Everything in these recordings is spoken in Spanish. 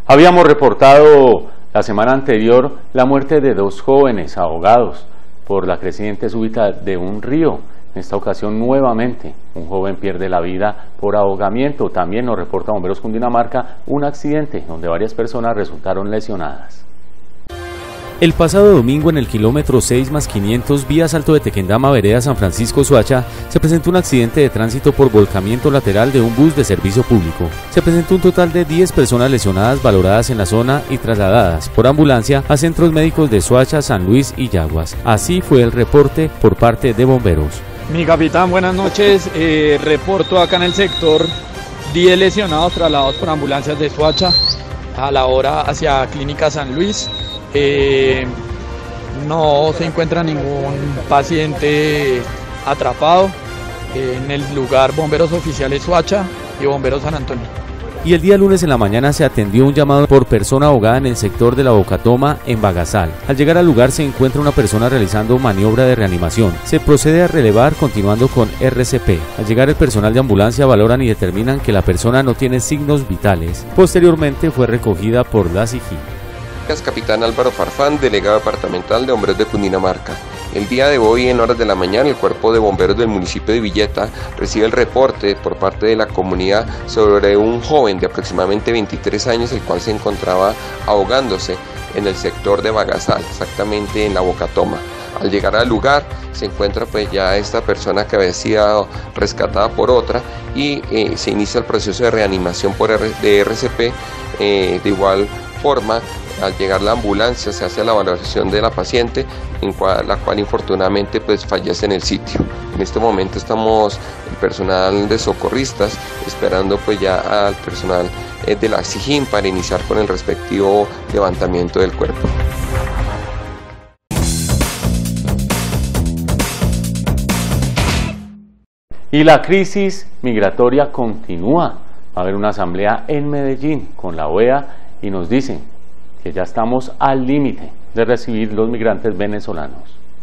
Habíamos reportado la semana anterior la muerte de 2 jóvenes ahogados por la creciente súbita de un río. En esta ocasión nuevamente un joven pierde la vida por ahogamiento. También nos reporta Bomberos Cundinamarca un accidente donde varias personas resultaron lesionadas. El pasado domingo en el kilómetro 6+500 vía Salto de Tequendama, vereda San Francisco Soacha, se presentó un accidente de tránsito por volcamiento lateral de un bus de servicio público. Se presentó un total de 10 personas lesionadas valoradas en la zona y trasladadas por ambulancia a centros médicos de Soacha, San Luis y Yaguas. Así fue el reporte por parte de bomberos. Mi capitán, buenas noches. Reporto acá en el sector 10 lesionados trasladados por ambulancias de Soacha a la hora hacia Clínica San Luis. No se encuentra ningún paciente atrapado. En el lugar bomberos oficiales Soacha y bomberos San Antonio. Y el día lunes en la mañana se atendió un llamado por persona ahogada en el sector de la Bocatoma en Bagasal. Al llegar al lugar se encuentra una persona realizando maniobra de reanimación. Se procede a relevar continuando con RCP. Al llegar el personal de ambulancia valoran y determinan que la persona no tiene signos vitales. Posteriormente fue recogida por la SIGIN. Capitán Álvaro Farfán, delegado departamental de Bomberos de Cundinamarca. El día de hoy, en horas de la mañana, el Cuerpo de Bomberos del municipio de Villeta recibe el reporte por parte de la comunidad sobre un joven de aproximadamente 23 años, el cual se encontraba ahogándose en el sector de Bagasal, exactamente en la Bocatoma. Al llegar al lugar se encuentra pues ya esta persona que había sido rescatada por otra y se inicia el proceso de reanimación de RCP. De igual forma, al llegar la ambulancia se hace la valoración de la paciente, la cual infortunadamente pues fallece en el sitio. En este momento estamos el personal de socorristas esperando pues ya al personal de la SIGIN para iniciar con el respectivo levantamiento del cuerpo. Y la crisis migratoria continúa. Va a haber una asamblea en Medellín con la OEA y nos dicen que ya estamos al límite de recibir los migrantes venezolanos.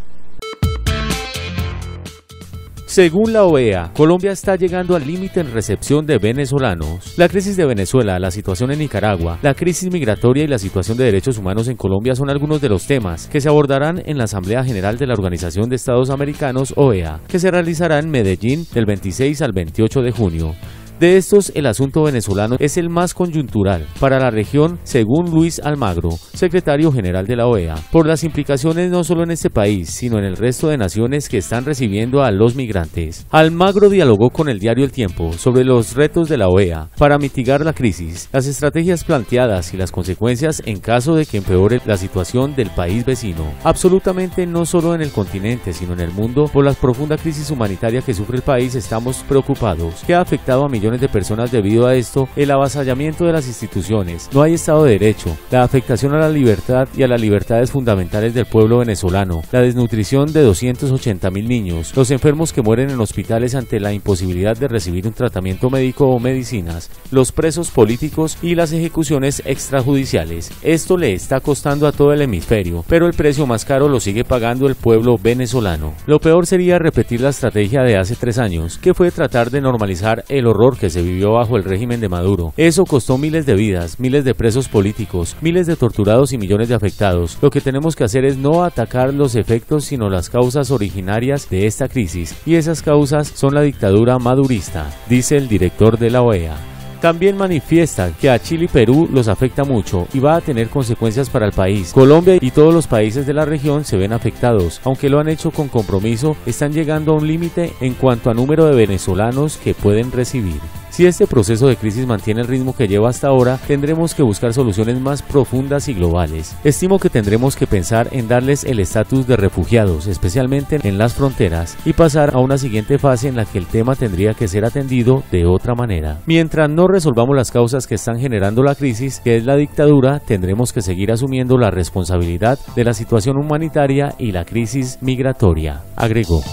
Según la OEA, Colombia está llegando al límite en recepción de venezolanos. La crisis de Venezuela, la situación en Nicaragua, la crisis migratoria y la situación de derechos humanos en Colombia son algunos de los temas que se abordarán en la Asamblea General de la Organización de Estados Americanos, OEA, que se realizará en Medellín del 26 al 28 de junio. De estos, el asunto venezolano es el más coyuntural para la región, según Luis Almagro, secretario general de la OEA, por las implicaciones no solo en este país, sino en el resto de naciones que están recibiendo a los migrantes. Almagro dialogó con el diario El Tiempo sobre los retos de la OEA para mitigar la crisis, las estrategias planteadas y las consecuencias en caso de que empeore la situación del país vecino. Absolutamente no solo en el continente, sino en el mundo, por la profunda crisis humanitaria que sufre el país, estamos preocupados, que ha afectado a millones de personas debido a esto, el avasallamiento de las instituciones, no hay Estado de Derecho, la afectación a la libertad y a las libertades fundamentales del pueblo venezolano, la desnutrición de 280.000 niños, los enfermos que mueren en hospitales ante la imposibilidad de recibir un tratamiento médico o medicinas, los presos políticos y las ejecuciones extrajudiciales. Esto le está costando a todo el hemisferio, pero el precio más caro lo sigue pagando el pueblo venezolano. Lo peor sería repetir la estrategia de hace 3 años, que fue tratar de normalizar el horror que se vivió bajo el régimen de Maduro. Eso costó miles de vidas, miles de presos políticos, miles de torturados y millones de afectados. Lo que tenemos que hacer es no atacar los efectos, sino las causas originarias de esta crisis, y esas causas son la dictadura madurista, dice el director de la OEA. También manifiesta que a Chile y Perú los afecta mucho y va a tener consecuencias para el país. Colombia y todos los países de la región se ven afectados, aunque lo han hecho con compromiso, están llegando a un límite en cuanto a número de venezolanos que pueden recibir. Si este proceso de crisis mantiene el ritmo que lleva hasta ahora, tendremos que buscar soluciones más profundas y globales. Estimo que tendremos que pensar en darles el estatus de refugiados, especialmente en las fronteras, y pasar a una siguiente fase en la que el tema tendría que ser atendido de otra manera. Mientras no resolvamos las causas que están generando la crisis, que es la dictadura, tendremos que seguir asumiendo la responsabilidad de la situación humanitaria y la crisis migratoria, agregó.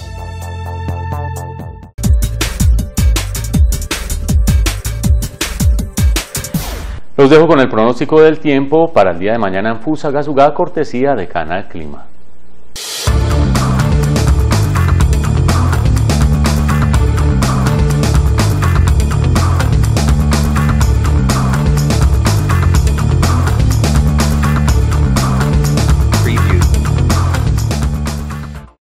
Los dejo con el pronóstico del tiempo para el día de mañana en Fusagasugá, cortesía de Canal Clima.